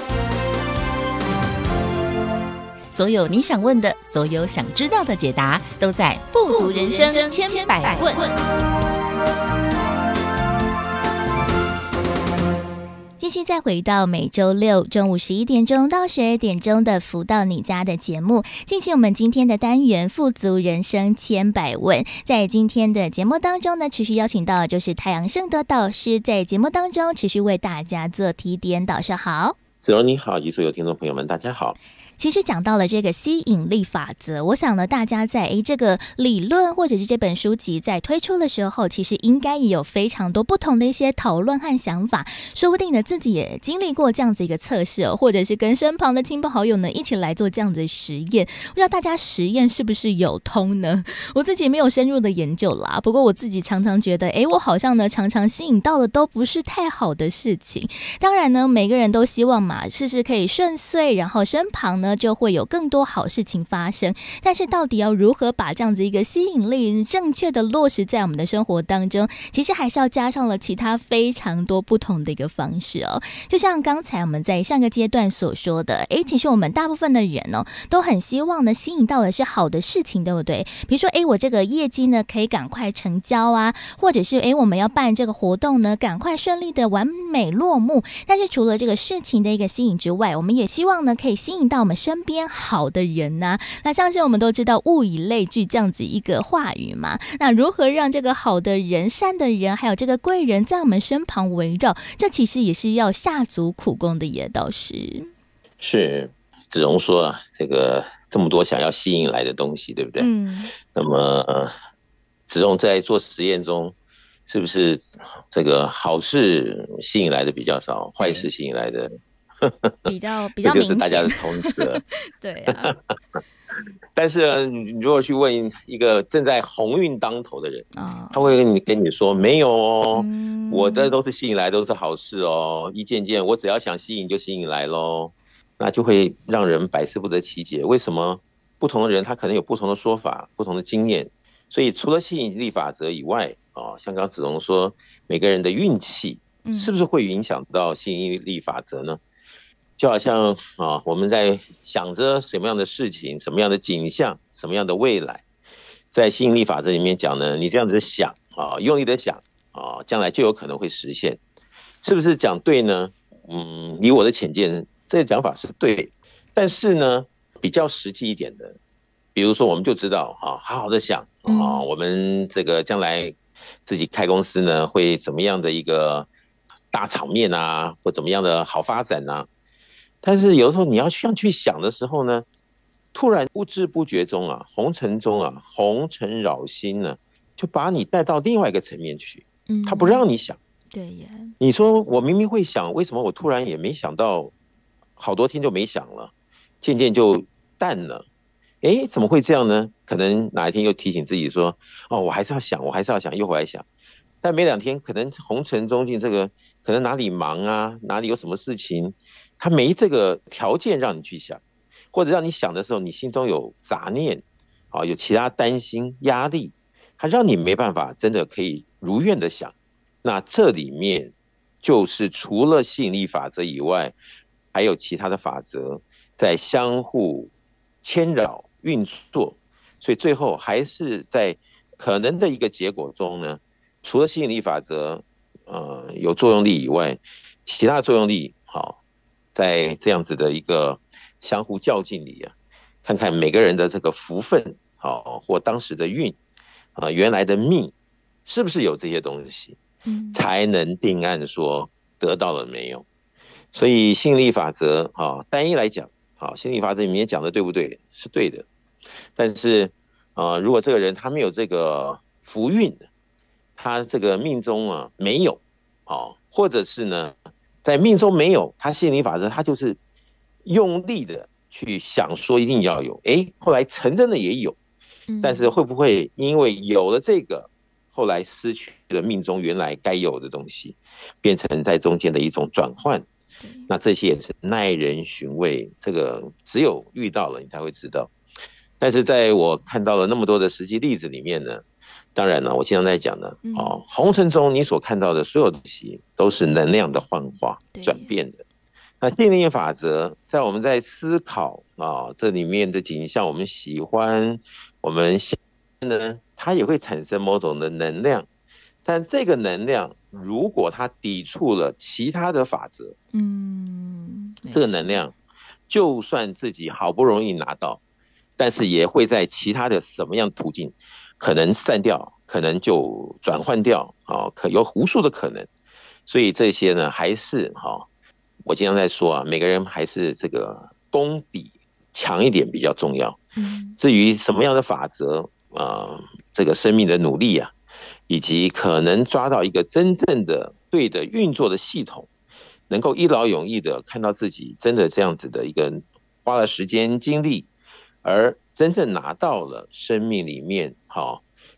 所有你想问的，所有想知道的解答，都在富足人生千百问。 继续再回到每周六中午11点钟到12点钟的福到你家的节目，进行我们今天的单元富足人生千百问。在今天的节目当中呢，持续邀请到的就是太阳圣德导师，在节目当中持续为大家做提点。导师好。 子荣你好，以及所有听众朋友们大家好。 其实讲到了这个吸引力法则，我想呢，大家在这个理论或者是这本书籍在推出的时候，其实应该也有非常多不同的一些讨论和想法，说不定呢自己也经历过这样子一个测试或者是跟身旁的亲朋好友呢一起来做这样子的实验，不知道大家实验是不是有通呢？我自己没有深入的研究啦，不过我自己常常觉得我好像呢常常吸引到的都不是太好的事情。当然呢，每个人都希望嘛，事事可以顺遂，然后身旁呢呢，就会有更多好事情发生。但是到底要如何把这样子一个吸引力正确的落实在我们的生活当中，其实还是要加上了其他非常多不同的一个方式哦。就像刚才我们在上个阶段所说的，其实我们大部分的人哦，都很希望呢吸引到的是好的事情，对不对？比如说我这个业绩呢可以赶快成交啊，或者是我们要办这个活动呢赶快顺利的完美落幕。但是除了这个事情的一个吸引之外，我们也希望呢可以吸引到我们身边好的人啊。那像是我们都知道物以类聚这样子一个话语嘛，那如何让这个好的人、善的人还有这个贵人在我们身旁围绕，这其实也是要下足苦功的耶。倒是子荣说啊，这么多想要吸引来的东西，对不对？那么子荣在做实验中，是不是这个好事吸引来的比较少，坏事吸引来的比较明显， 这就是大家的通则。 对啊。 但是你如果去问一个正在鸿运当头的人，他会跟你说没有哦，我的都是吸引来都是好事哦，一件件我只要想吸引就吸引来咯。那就会让人百思不得其解，为什么不同的人他可能有不同的说法、不同的经验？所以除了吸引力法则以外，像刚子荣说，每个人的运气是不是会影响到吸引力法则呢？就好像我们在想着什么样的事情、什么样的景象、什么样的未来，在吸引力法则里面讲呢，你这样子想用力的想将来就有可能会实现，是不是讲对呢？以我的浅见，这个讲法是对，但是呢，比较实际一点的，比如说我们就知道好好的想我们这个将来自己开公司呢，会怎么样的一个大场面啊，或怎么样的好发展啊。但是有的时候你要去想的时候呢，突然不知不觉中红尘中红尘扰心呢，就把你带到另外一个层面去，他不让你想。 对呀， 你说我明明会想，为什么我突然也没想到，好多天就没想了，渐渐就淡了？怎么会这样呢？可能哪一天又提醒自己说，我还是要想，又回来想。但没2天，可能红尘中进可能哪里忙啊，哪里有什么事情，他没这个条件让你去想，或者让你想的时候，你心中有杂念有其他担心、压力，他让你没办法真的可以如愿的想。那这里面就是除了吸引力法则以外，还有其他的法则在相互牵扰运作，所以最后还是在可能的一个结果中呢，除了吸引力法则有作用力以外，其他作用力在这样子的一个相互较劲里看看每个人的这个福分或当时的运原来的命是不是有这些东西，才能定案说得到了没有。所以吸引力法则单一来讲吸引力法则里面讲的对不对？是对的。但是如果这个人他没有这个福运，他这个命中没有或者是呢在命中没有，他吸引力法则他就是用力的去想说一定要有，后来成真的也有，但是会不会因为有了这个，后来失去了命中原来该有的东西，变成在中间的一种转换？那这些也是耐人寻味，这个只有遇到了你才会知道。但是在我看到了那么多的实际例子里面呢，当然呢，我经常在讲呢，红尘中你所看到的所有东西都是能量的幻化转变的。那吸引力法则在我们在思考这里面的景象，我们喜欢，我们想呢，它也会产生某种的能量，但这个能量如果它抵触了其他的法则，这个能量就算自己好不容易拿到，但是也会在其他的什么样途径可能散掉，可能就转换掉可有无数的可能。所以这些呢，还是我经常在说每个人还是这个功底强一点比较重要。至于什么样的法则这个生命的努力以及可能抓到一个真正的对的运作的系统，能够一劳永逸的看到自己真的这样子的一个花了时间精力，而真正拿到了生命里面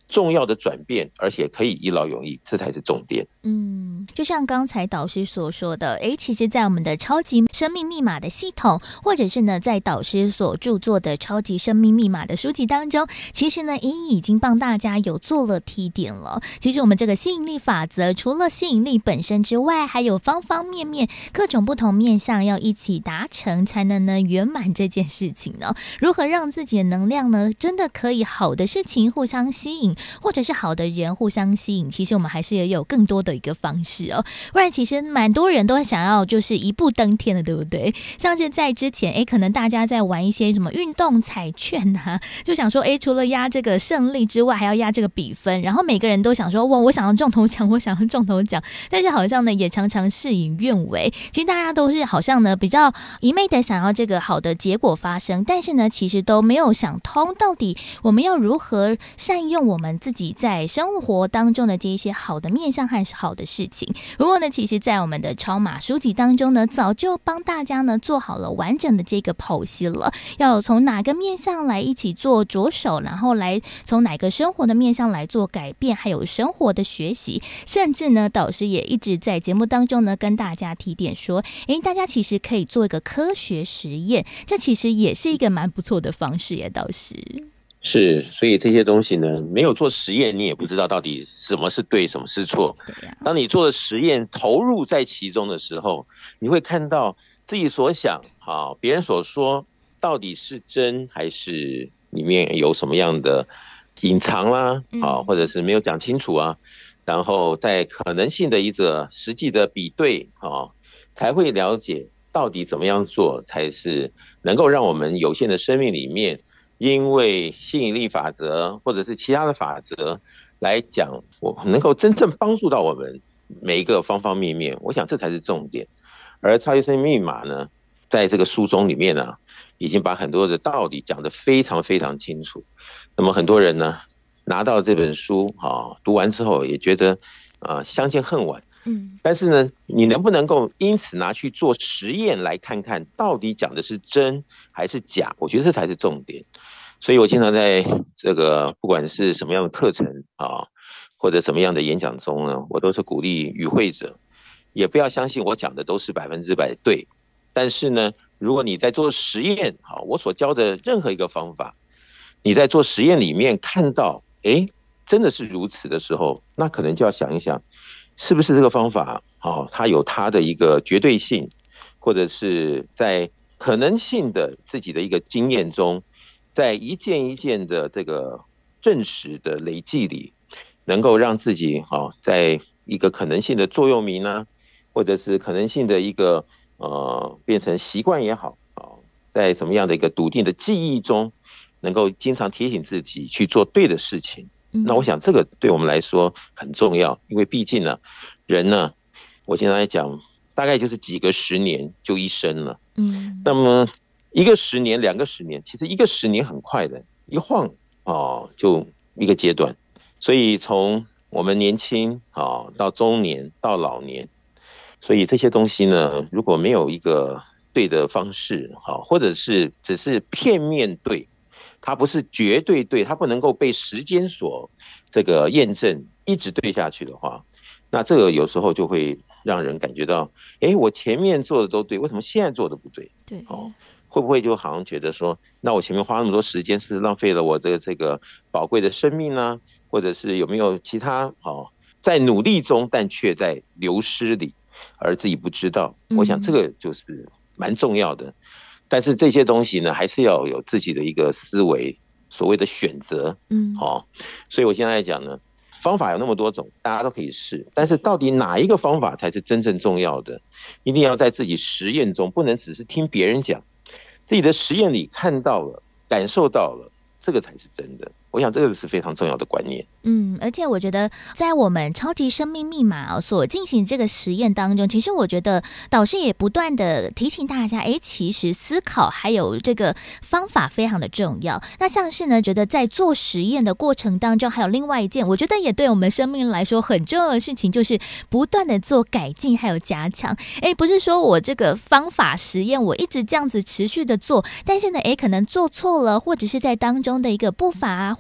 重要的转变，而且可以一劳永逸，这才是重点。 就像刚才导师所说的，其实在我们的超级生命密码的系统，或者是呢在导师所著作的超级生命密码的书籍当中，其实呢已经帮大家有做了提点了。其实我们这个吸引力法则，除了吸引力本身之外，还有方方面面各种不同面向要一起达成，才能呢圆满这件事情呢。如何让自己的能量呢真的可以好的事情互相吸引，或者是好的人互相吸引，其实我们还是也有更多的一个方式哦。不然其实蛮多人都想要就是一步登天的，对不对？像是在之前可能大家在玩一些什么运动彩券啊，就想说除了压这个胜利之外，还要压这个比分，然后每个人都想说哇，我想要中头奖，我想要中头奖，但是好像呢也常常事与愿违。其实大家都是好像呢比较一昧的想要这个好的结果发生，但是呢其实都没有想通，到底我们要如何善用我们自己在生活当中的这一些好的面向和好的事情。不过呢其实在我们的超码书籍当中呢，早就帮大家呢做好了完整的这个剖析了，要从哪个面向来一起做着手，然后来从哪个生活的面向来做改变，还有生活的学习。甚至呢导师也一直在节目当中呢跟大家提点说，大家其实可以做一个科学实验，这其实也是一个蛮不错的方式耶。导师是，所以这些东西呢，没有做实验，你也不知道到底什么是对，什么是错。当你做了实验，投入在其中的时候，你会看到自己所想别人所说到底是真还是里面有什么样的隐藏啦或者是没有讲清楚啊。然后在可能性的一个实际的比对才会了解到底怎么样做才是能够让我们有限的生命里面，因为吸引力法则或者是其他的法则来讲，我能够真正帮助到我们每一个方方面面，我想这才是重点。而超级生命密码呢，在这个书中里面呢，已经把很多的道理讲得非常非常清楚。那么很多人呢拿到这本书读完之后也觉得相见恨晚。但是呢，你能不能够因此拿去做实验来看看到底讲的是真还是假？我觉得这才是重点。所以我经常在这个不管是什么样的课程或者什么样的演讲中呢，我都是鼓励与会者也不要相信我讲的都是100%对。但是呢，如果你在做实验我所教的任何一个方法，你在做实验里面看到真的是如此的时候，那可能就要想一想，是不是这个方法它有它的一个绝对性，或者是在可能性的自己的一个经验中，在一件一件的这个证实的累计里，能够让自己在一个可能性的座右铭啊，或者是可能性的一个变成习惯也好在什么样的一个笃定的记忆中，能够经常提醒自己去做对的事情。那我想这个对我们来说很重要，因为毕竟呢，人呢，我经常来讲，大概就是几个10年就一生了。那么一个10年、2个10年，其实一个10年很快的，一晃就一个阶段。所以从我们年轻到中年到老年，所以这些东西呢，如果没有一个对的方式或者是只是片面对，它不是绝对对，它不能够被时间所这个验证，一直对下去的话，那这个有时候就会让人感觉到，我前面做的都对，为什么现在做的不对？ 对， 会不会就好像觉得说，那我前面花那么多时间，是不是浪费了我的这个宝贵的生命呢？或者是有没有其他在努力中，但却在流失里，而自己不知道？我想这个就是蛮重要的。但是这些东西呢，还是要有自己的一个思维，所谓的选择。所以我现在讲呢，方法有那么多种，大家都可以试，但是到底哪一个方法才是真正重要的？一定要在自己实验中，不能只是听别人讲，自己的实验里看到了、感受到了，这个才是真的。我想这个是非常重要的观念。 而且我觉得在我们超级生命密码所进行这个实验当中，其实我觉得导师也不断的提醒大家，其实思考还有这个方法非常的重要。那像是呢，觉得在做实验的过程当中，还有另外一件我觉得也对我们生命来说很重要的事情，就是不断的做改进还有加强。不是说我这个方法实验我一直这样子持续的做，但是呢可能做错了，或者是在当中的一个步伐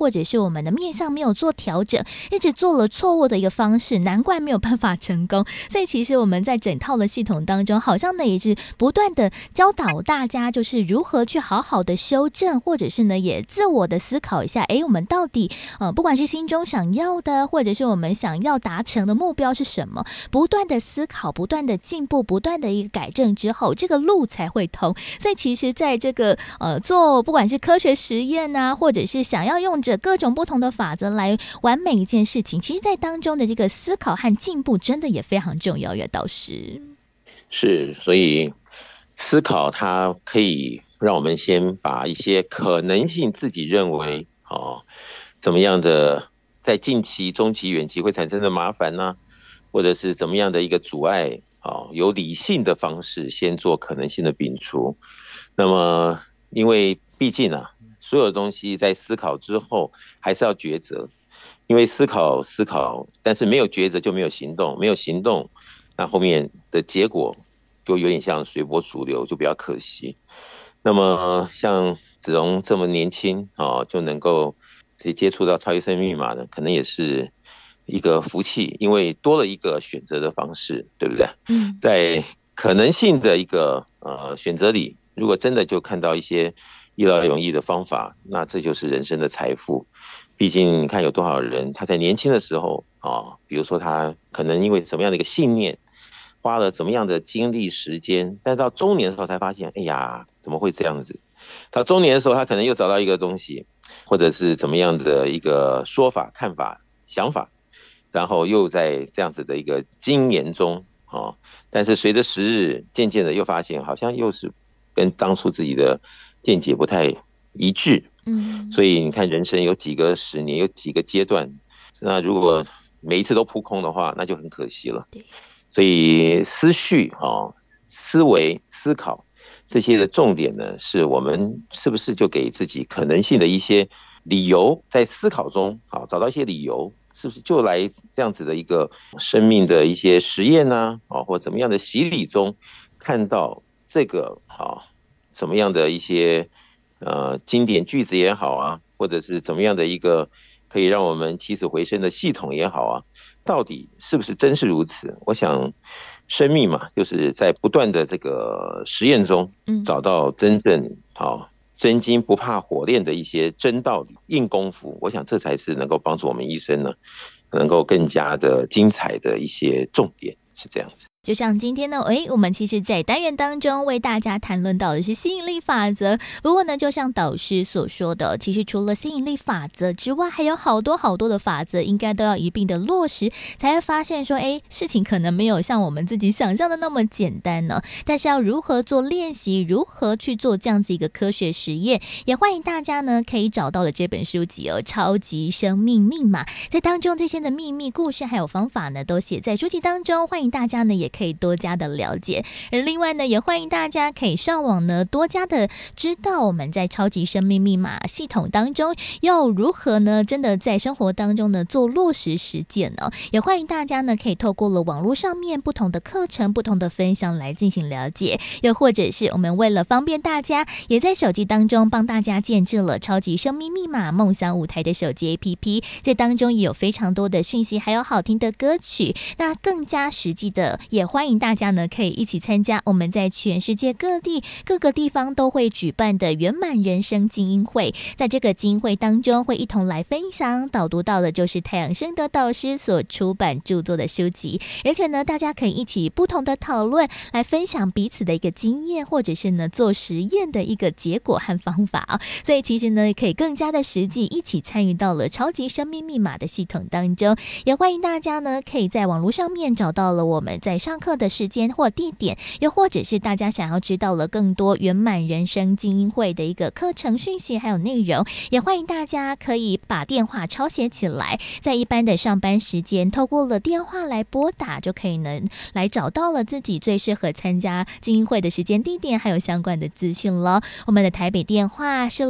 或者是我们的面向没有做调整，一直做了错误的一个方式，难怪没有办法成功。所以其实我们在整套的系统当中，好像呢也是不断的教导大家，就是如何去好好的修正，或者是呢也自我的思考一下，我们到底不管是心中想要的，或者是我们想要达成的目标是什么，不断的思考，不断的进步，不断的一个改正之后，这个路才会通。所以其实在这个做不管是科学实验啊，或者是想要用着各种不同的法则来完美一件事情，其实在当中的这个思考和进步真的也非常重要。叶导师是，所以思考它可以让我们先把一些可能性自己认为怎么样的在近期、中期、远期会产生的麻烦呢，或者是怎么样的一个阻碍有理性的方式先做可能性的摒除。那么因为毕竟所有东西在思考之后还是要抉择，因为思考，但是没有抉择就没有行动，没有行动，那后面的结果就有点像随波逐流，就比较可惜。那么像子荣这么年轻就能够接触到超级生命密码呢，可能也是一个福气，因为多了一个选择的方式，对不对？在可能性的一个选择里，如果真的就看到一些一劳永逸的方法，那这就是人生的财富。毕竟你看有多少人他在年轻的时候比如说他可能因为什么样的一个信念花了怎么样的精力时间，但到中年的时候才发现，哎呀怎么会这样子。到中年的时候他可能又找到一个东西，或者是怎么样的一个说法、看法、想法，然后又在这样子的一个经验中但是随着时日渐渐的又发现好像又是跟当初自己的见解不太一致。所以你看人生有几个10年，有几个阶段，那如果每一次都扑空的话，那就很可惜了。所以思绪思维、思考这些的重点呢，是我们是不是就给自己可能性的一些理由，在思考中找到一些理由，是不是就来这样子的一个生命的一些实验呢或怎么样的洗礼中看到这个什么样的一些经典句子也好或者是怎么样的一个可以让我们起死回生的系统也好到底是不是真是如此？我想生命嘛，就是在不断的这个实验中找到真正真金不怕火炼的一些真道理、硬功夫。我想这才是能够帮助我们一生呢能够更加的精彩的一些重点，是这样子。 就像今天呢，我们其实在单元当中为大家谈论到的是吸引力法则。不过呢，就像导师所说的，其实除了吸引力法则之外，还有好多好多的法则应该都要一并的落实，才会发现说，事情可能没有像我们自己想象的那么简单呢。但是要如何做练习，如何去做这样子一个科学实验，也欢迎大家呢可以找到了这本书籍超级生命密码，在当中这些的秘密故事还有方法呢都写在书籍当中，欢迎大家呢也可以多加的了解。而另外呢，也欢迎大家可以上网呢多加的知道我们在超级生命密码系统当中要如何呢真的在生活当中呢做落实实践呢。也欢迎大家呢可以透过了网络上面不同的课程、不同的分享来进行了解，又或者是我们为了方便大家，也在手机当中帮大家建置了超级生命密码梦想舞台的手机 APP， 在当中也有非常多的讯息还有好听的歌曲。那更加实际的，也欢迎大家呢可以一起参加我们在全世界各地各个地方都会举办的圆满人生精英会。在这个精英会当中，会一同来分享导读到的就是太阳升德导师所出版著作的书籍，而且呢大家可以一起不同的讨论，来分享彼此的一个经验，或者是呢做实验的一个结果和方法所以其实呢可以更加的实际一起参与到了超级生命密码的系统当中。也欢迎大家呢可以在网络上面找到了我们在上课的时间或地点，又或者是大家想要知道了更多圆满人生精英会的一个课程讯息还有内容，也欢迎大家可以把电话抄写起来，在一般的上班时间透过了电话来拨打，就可以能来找到了自己最适合参加精英会的时间地点还有相关的资讯了。我们的台北电话是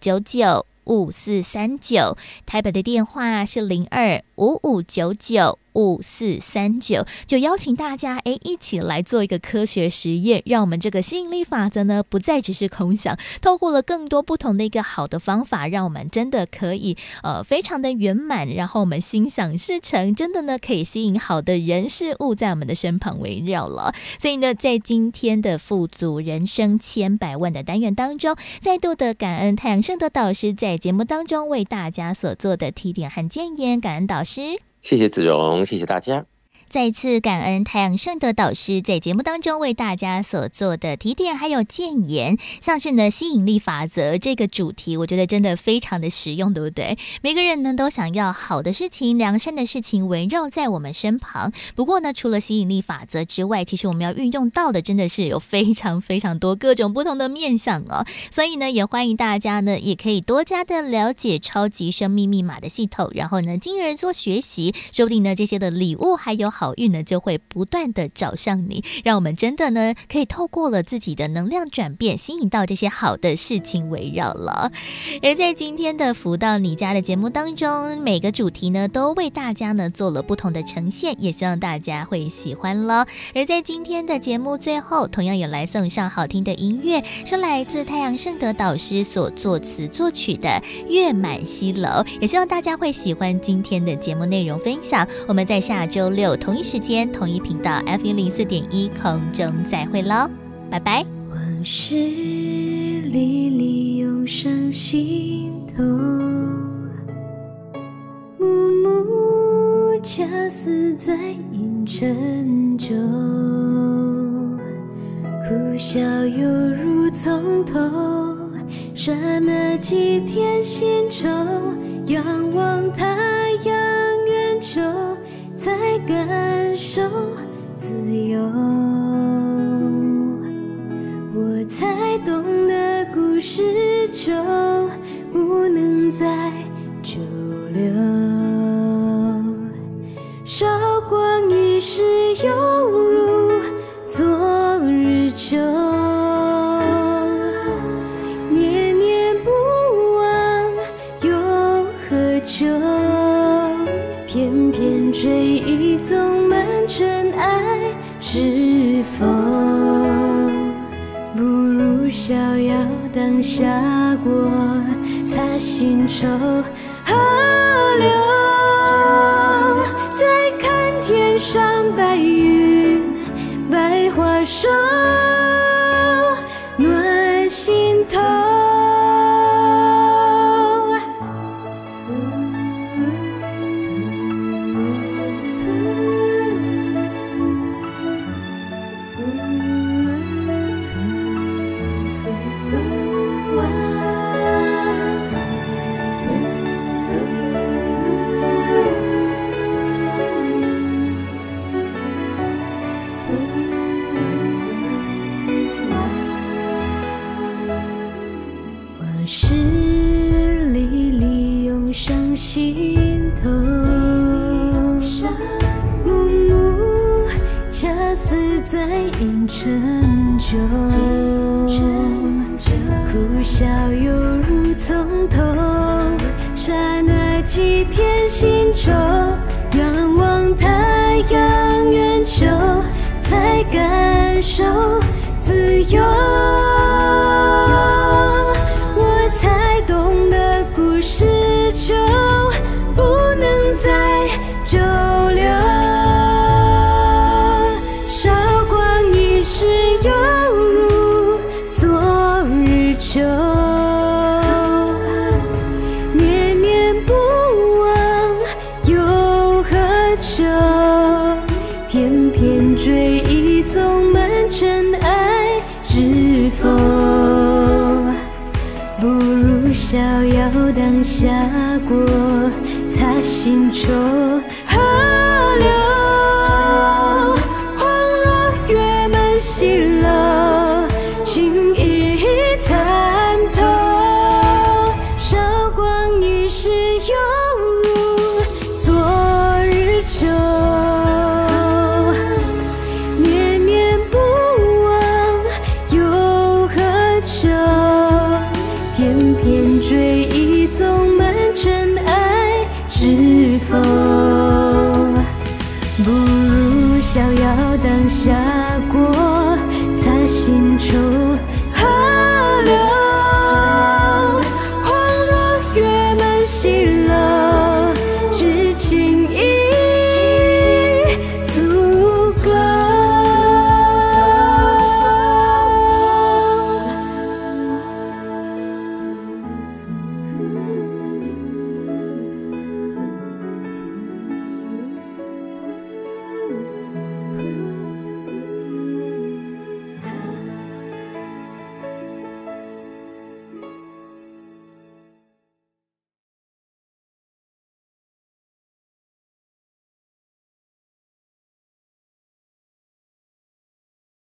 02-5599-5439，台北的电话是02-5599 5439，就邀请大家一起来做一个科学实验，让我们这个吸引力法则呢不再只是空想，透过了更多不同的一个好的方法，让我们真的可以非常的圆满，然后我们心想事成，真的呢可以吸引好的人事物在我们的身旁围绕了。所以呢，在今天的富足人生千百万的单元当中，再度的感恩太阳盛德导师在节目当中为大家所做的提点和建言，感恩导师。 谢谢子荣，谢谢大家。 再次感恩太阳盛德导师在节目当中为大家所做的提点还有建言，像是呢吸引力法则这个主题，我觉得真的非常的实用，对不对？每个人呢都想要好的事情、良善的事情围绕在我们身旁。不过呢，除了吸引力法则之外，其实我们要运用到的真的是有非常非常多各种不同的面向哦。所以呢，也欢迎大家呢也可以多加的了解超级生命密码的系统，然后呢进而做学习，说不定呢这些的礼物还有好运呢就会不断的找上你，让我们真的呢可以透过了自己的能量转变，吸引到这些好的事情围绕了。而在今天的福到你家的节目当中，每个主题呢都为大家呢做了不同的呈现，也希望大家会喜欢咯。而在今天的节目最后，同样有来送上好听的音乐，是来自太阳盛德导师所作词作曲的《月满西楼》，也希望大家会喜欢今天的节目内容分享。我们在下周六同一时间同一频道 F104.1 空中再会咯，拜拜。 往事历历涌上心头，暮暮恰似在银尘中，苦笑犹如从头，刹那几天新愁，仰望太阳圆球，才感受自由。我才懂得故事就不能再久留，韶光一逝犹如昨日秋，念念不忘又何求，偏偏追忆总满尘埃，是否不如逍遥当下过，擦心愁河流，再看天上白云百花收，暖心头。往事历历涌上心头，暮暮恰似在银尘中，苦笑犹如从头，刹那几天新愁，仰望太阳圆球，才感受自由。我才懂得故事就不能再久留，韶光一逝犹如昨日秋，念念不忘又何求，偏偏追忆总满尘埃，是否不如逍遥当下过，擦心愁河流，恍若月满西楼，情意参透，韶光一逝犹如昨日秋，念念不忘又何求，偏偏追忆总满尘埃，是否想